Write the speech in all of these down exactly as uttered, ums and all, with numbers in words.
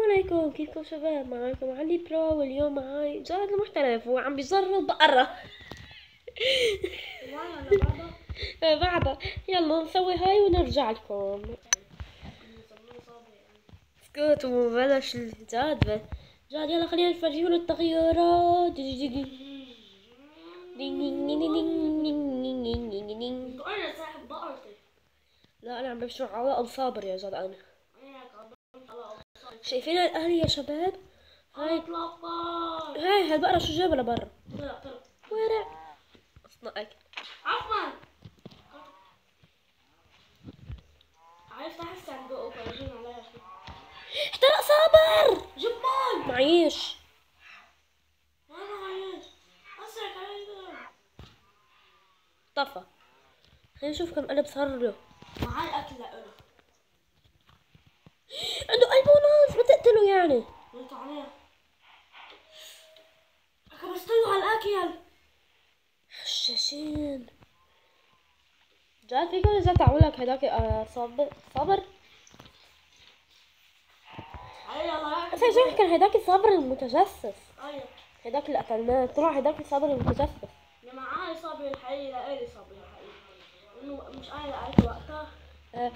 عليكم، كيفكم شباب؟ معاكم علي برو، واليوم معاي جاد المحترف وعم بيجرب بقرة. بعدها يلا نسوي هاي ونرجع لكم. اسكت وبلش الجاد. جاد يلا خلينا نفرجيهم التغيرات. دينج دينج دينج دينج دينج دينج دينج. انا صاحب بقرتي. لا انا عم بمشي على الصابر يا جاد. انا شايفين الاهل يا شباب؟ هاي هاي هالبقرة شو جابها لبرا؟ طلع طلع ورع اصنع اكل. عفوا عرفت احس عم بقوا فرجين عليها شو احترق صابر. جيب مال معيش. انا عايش اسرك علي طفى. خلينا نشوف كم قلب صار له. معاه الاكل لإله. عنده قلب وناس، ما تقتله يعني. قلت عليها كبستيله على الاكل. حشاشين. جاد فيكم اذا تعملك هداك آه صابر صابر. علي يلا بس يا كان هداك الصابر المتجسس. ايوه هداك اللي قتلناه طلع هداك الصابر المتجسس. اللي معاه صابر الحقيقي لإلي صابر الحقيقي انه مش انا لقيته وقتها. آه.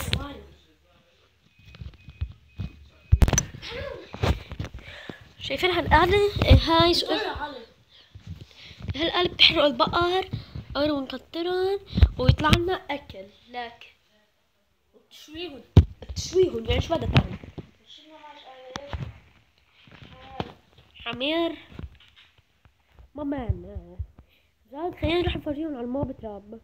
شايفين هالآلة؟ هاي شو هالآلة بتحرق البقر أول ما نكترهم ويطلع لنا أكل. لكن وتشويهم بتشويهم يعني شو بدها تعمل؟ حمير ما معنا. زاد خلينا نروح نفرجيهم على الموب تراب.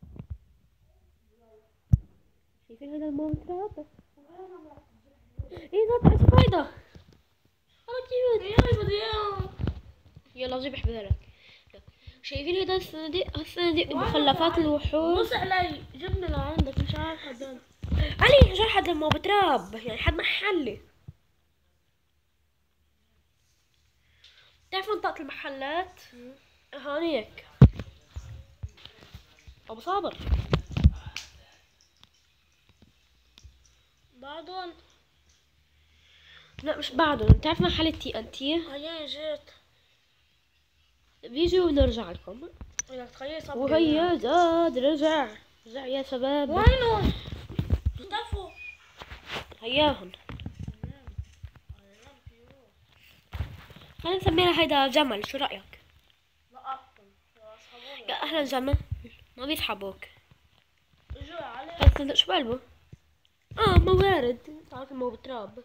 شايفين هذا الموب تراب؟ ايه زاد تعال شوف هيدا. والله كيوت. يلا جيب احبذلك. شايفين هذا الصناديق؟ الصناديق مخلفات الوحوش. بص علي جبنا لعندك مش عارف حدان. علي جاي حد الموب تراب يعني حد محلي. تعرف منطقة المحلات؟ هونيك ابو صابر. بعدهم لا مش بعدهم. بتعرف محل التي ان تي؟ هيا جيت بيجي ونرجع لكم. بدك تخيل صبري. وهيا زاد رجع. رجع يا شباب. وينهم؟ اختفوا. هياهن. خلينا نسميها هيدا جمل، شو رأيك؟ يا اهلا جمل. ما بيسحبوك. اجوا علي. هذا شو بقلبه؟ اه موارد. تعرف المو بتراب.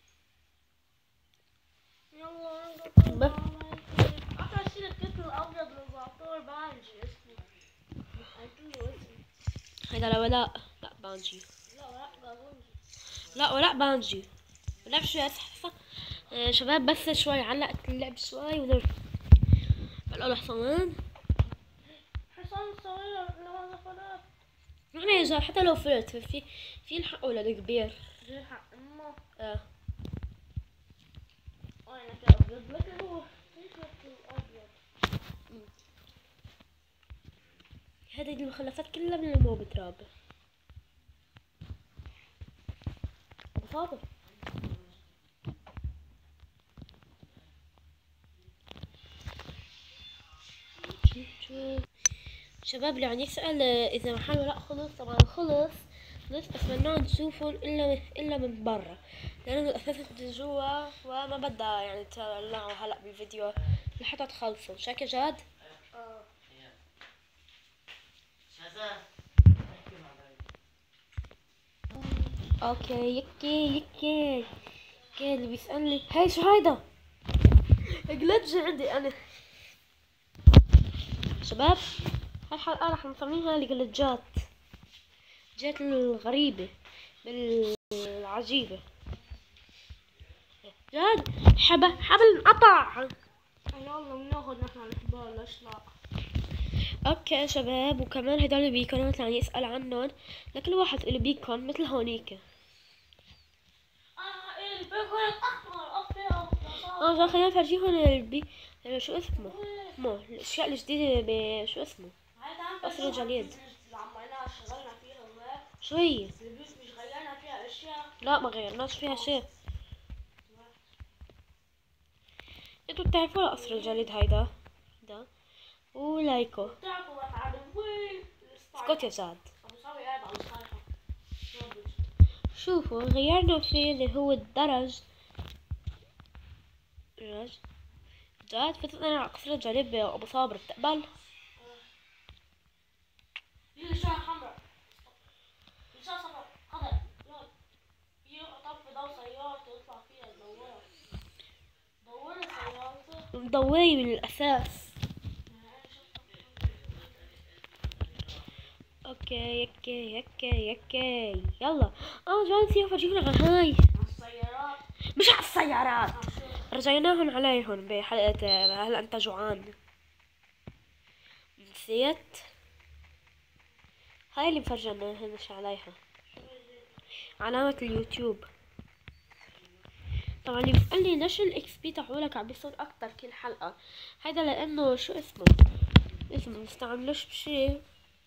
يلا ب- اكثر شيء الكتل الابيض للزعتر بانجي اسمه. قلت له اسمه. هيدا لولاء. لا بانجي. لا لا بانجي. لا ولا بانجي. لعب شوي اسحفة. آه شباب بس شوي علقت اللعب شوي ونرجع. هلا الحصان. حصان صغير لماذا فلات؟ نحن يا جار حتى لو فرت في في الحق ولد كبير. زي حق امه. اه وانا كأبيض لكن هو فكرة الابيض. هذه المخلفات كلها من المو بتراب. ابو صابر. شباب اللي عم يسأل إذا محل ولا خلص، طبعا خلص خلص بس ممنوع تشوفون إلا إلا من برا لأنه أساسا جوا وما بدها يعني تطلعوا هلا بالفيديو لحتى تخلصوا. شاكي جاد؟ اه اوكي يكي يكي يكي اللي بيسألني هاي شو هيدا؟ جلتش عندي أنا. شباب هالحلقة رح نسميها الجلتجات. جات الغريبة بالعجيبة. جاد حبل حبل انقطع. يلا بناخد نحن الحبال ليش لا. اوكي شباب وكمان هدول البيكون مثلا يسأل عنهم لكل واحد اللي بيكون مثل هونيك. اه ايه البيكون الاحمر ابيض. اه خلينا نفرجيهم البي شو اسمه مو الاشياء الجديدة بشو اسمه قصر الجليد. عملناها شغلنا فيها وهيك. شو هي؟ البيوت مش غيرنا فيها اشياء. لا ما غيرناش فيها شيء. انتوا بتعرفوا قصر الجليد هيدا ده ولايكو. بتعرفوا وقت عدوي اسكت يا جاد. ابو صبري قاعد على الصيحة. شوفوا غيرنا فيه اللي هو الدرج. درج جاد فتنا على قصر الجليد بأبو صابر بتقبل؟ في رشاة حمراء، رشاة صفراء خضر، يلا في طرف ضو سيارته يطلع فيها تدورها. دوري سيارته. مضوي من الأساس. اوكي اوكي اوكي اوكي يلا. اه جاد سيف اجيب لك هاي. السيارات مش على السيارات. رجعناهم عليهم بحلقة هلا انت جوعان. نسيت هاي اللي مفرجناها مش عليها علامة اليوتيوب. طبعا اللي بيسألني ليش الاكس بي تاعولك عم بيصير اكتر كل حلقة، هيدا لانه شو اسمه اسمه مستعملوش بشي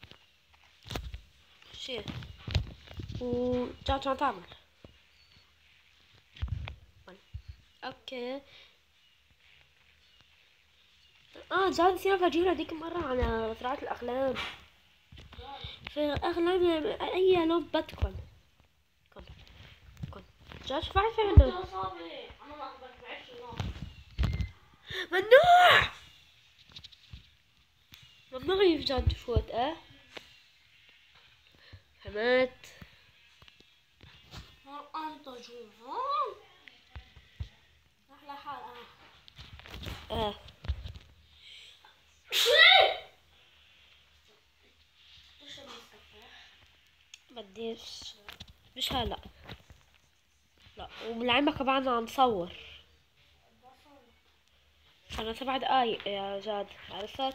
شي و جات شو عم تعمل. اوكي اه جاد نسينا فرجينا هذيك مرة على مزرعة الأغلام. في أغلام أي لون بدكن كن كن جاد شو بعرف عنه. يا صبري انا ما بعرفش النار. ممنوع ممنوع يفجع تفوت اه فهمت. انت جوعان احلى حلقة. اه بديش مش هلا لا وبالعمة كمان عم صور انا سبع دقايق يا جاد عرفت.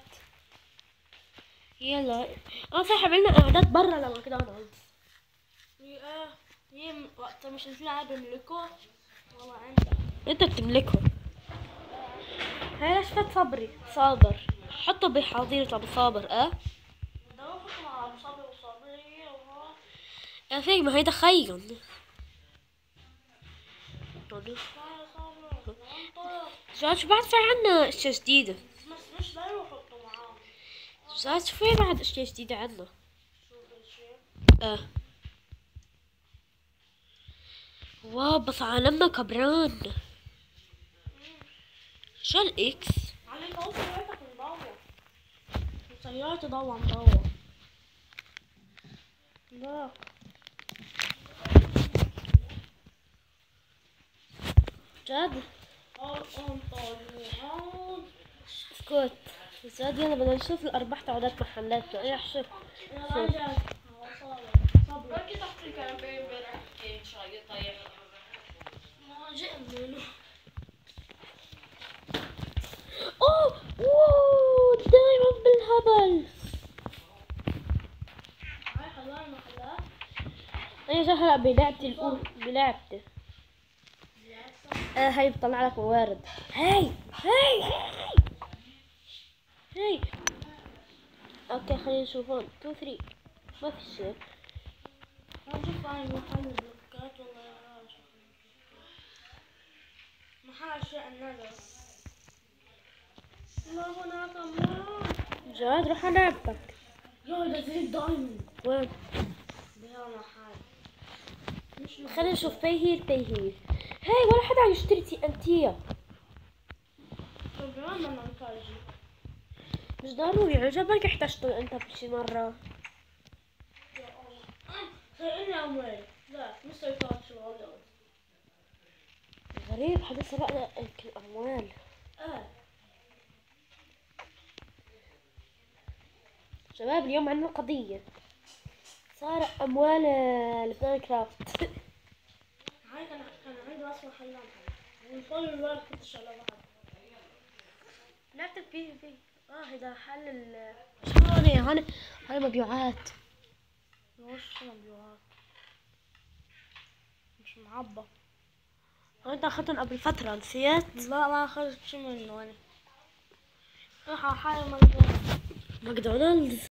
يلا اه صح عملنا اعداد برا لماكدونالدز. ايه ايه وقت مش نلعب بملكه والله عندك انت بتملكه. هاي ليش فات صبري صابر حطه بحظيرة ابو صابر اه ده وقت مع ابو صبري وصبري وهو يا فيك ما هيدا خيون. يا صبري انت جاد شو بعد في عنا اشياء جديدة. بس مش لا يحطوا معاهم. جاد شو في بعد اشياء جديدة عنا. شو الشيء اه واو بس عالمنا كبران. شو الاكس عليك اهو سيارتك مدور. سيارتي ضوى مدور. لا جاد اه انت جوعان. اسكت جاد يلا بدنا نشوف الارباح تاعت محلاتنا. ايه شوف يلا جاي صبري بركي تحت الكنبة امبارح كان شاي طيب. ما جاء منه. اوه اوه دايما بالهبل. هاي خلاني محلات. انا جا هلا بلعبتي الاولى بلعبتي آه هاي بطلع لك موارد. هاي هاي هاي هاي اوكي خلينا نشوف هون تو ثري ما في شيء. ما نشوف هاي محل البلوكات ولا محل اشياء النذر. لا هناك مال. جاد روح على لعبتك. يا ده زي الدايموند. وين بها محل. مش خلينا نشوف باي هير باي هير. هاي ولا حدا عم يشتري تي انتيا. طب كمان بدنا نفرجي. مش ضروري عجبك احتجته انت بشي مرة. يا الله. سرقني اموال. لا مش سرقات شو هذا. غريب حدا سرقنا كل الاموال. اه شباب اليوم عندنا قضية سارق اموال آه، لبنان كرافت. هاي كان كان عندي راس محلات. وكل الوقت كنت شغالة بعض. لعبت بي في اه هيدا حل ال شو هون هون هاي مبيوعات. وش مبيوعات. مش معبى. هون انت اخذتهم قبل فترة نسيت؟ لا ما اخذت شي منه انا. راح على حالي ماكدونالدز. ماكدونالدز.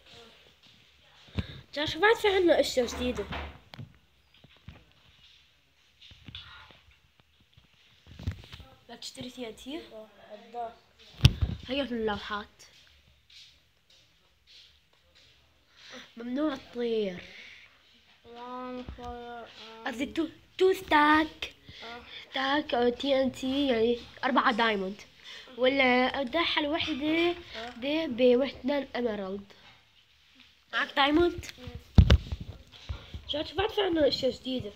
جا شو بعد في عنا اشياء جديدة. بدك تشتري تي ان تي؟ قدام. هي اللوحات. ممنوع تطير. وان فاير. قصدي تو تو ستاك ستاك تي ان تي، يعني أربعة دايموند، ولا الداحة الوحدة دي بوحدة اميرالد. معك دايموند؟ جات بعد في عنا اشياء جديدة.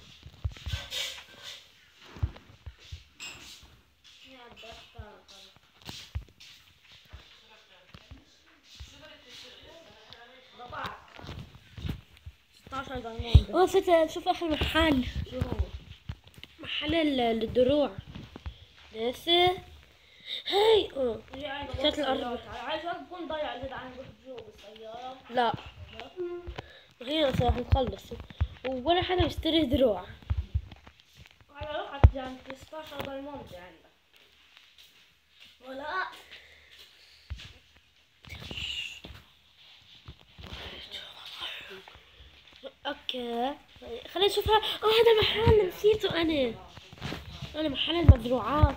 ستاشر دايموند. اه ستة، شوف اخر محل، شو هو؟ محل ال- الدروع. لسه هاي اه ثلاث الأرض. عايز تكون ضايع اللي عم نروح جوا بالسيارة. لا هي راح نخلص ولا حدا يشتري دروع. على روحك يعني ستاشر دايموند عندك. ولا اوكي خلينا نشوفها. اه هذا محل نسيته انا انا محل المزروعات.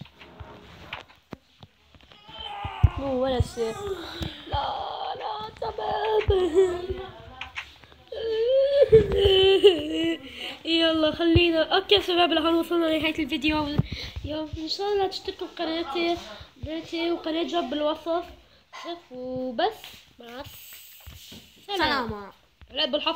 مو ولا شيء. لا لا شباب. يلا خلينا اوكي شباب، لهون وصلنا لنهاية الفيديو. يلا ان شاء الله تشتركوا بقناتي قناتي وقناة جاب بالوصف وبس. مع السلامة. لا بالحفظ.